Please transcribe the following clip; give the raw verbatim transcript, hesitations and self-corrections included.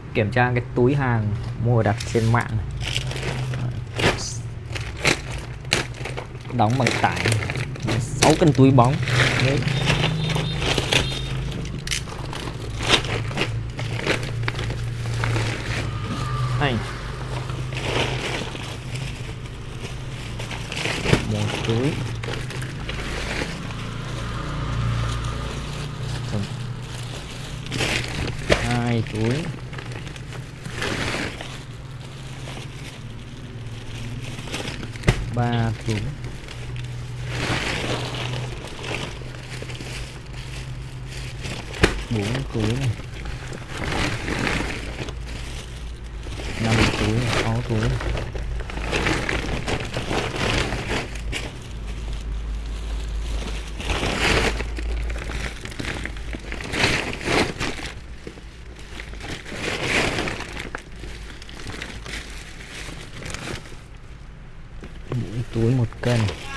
kiểm tra cái túi hàng mua đặt trên mạng này. Đóng bằng tải sáu cân túi bóng. Đấy. Này. Một túi. Hai túi. Ba túi. Bốn túi này. Năm túi, sáu túi. Mỗi túi một cân.